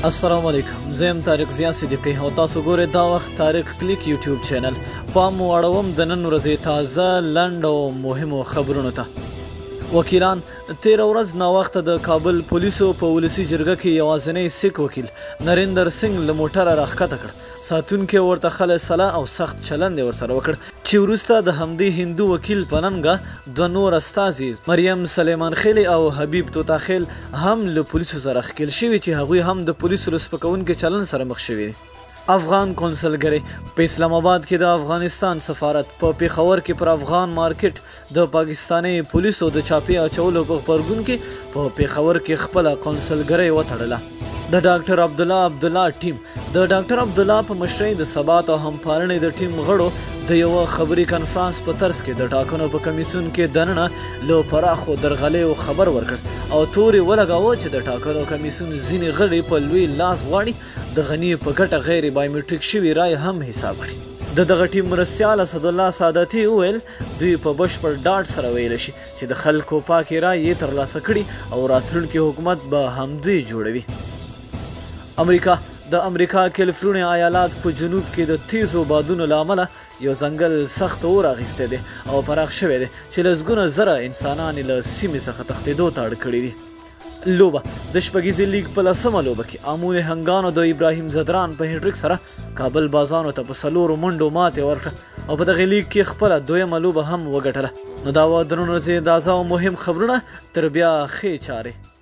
السلام علیکم، زه یم طارق صدیقی او تاسو ګورئ دا وخت طارق کلیک یوټیوب چینل. پام واړوم د نن ورځې تازه لنډ او مهمو خبرونو ته. وکیلان تیر ورځ ناوخته د کابل پولیسو په ولسی جرګه کې یوازینی سیک وکیل نریندر سنگ له موټره راښکته کړ. ساتونکي ورته خله سلا او سخت چلند ورسره وکړ چې وروسته د همدې هندو وکیل په ننګه دوه نور استازي مریم سلیمان خیلی او حبیب توتاخیل هم له پولیسو سره ښکېل شوي چې هغوی هم د پولیسو له سپکونکي چلند سره مخ شوي دي. افغان کونسلګرۍ په اسلام آباد کې د افغانستان سفارت په پیښور کې پر افغان مارکیټ د پاکستاني پولیسو د چاپی اچولو په غبرګون کې په پیښور کې خپل کونسلګرۍ وتړله. د ډاکټر عبدالله ټیم د ډاکټر عبدالله په مشرۍ د ثبات او همپارنې د ټیم غړو د یو خبري کنفرانس په طرز کې د ټاکنو په کمیسیون کې دننه له پراخو درغلیو خبر ورکړ او توري ولګاوه چې د ټاکنو کمیسیون ځینې غړي په لوی لاس غواړي د غني په ګټه غیر بایومټریک شوي رای هم حساب کړي. د دغه ټیم مرستیال اسدالله ساداتي وویل دوی په بشپړ ډاډ سره ویلی شي چې د خلکو پاکې رای یې ترلاسه کړي او راتلونکي حکومت به همدوی جوړوي. د امریکا کیلیفورنیا ایالات په جنوب کې د تیزو بادونو له امله یو ځنګل سخت اور اخیستی دی او پراخ شوی دی چې لسګونه زره انسانان یې له سیمې څخه تښتېدو ته اړ کړي دي. لوبه د شپږیزې لیګ په 10مه لوبه کې امون هنګانو د ابراهیم زدران په هینډریک سره کابل بازانو ته په 4 منډو ماتې ورکړه او په دغه لیګ کې خپله 2مه لوبه هم وګټله. نو دا وه د نن ورځې تازه او مهم خبرونه. تر بیا ښې چارې.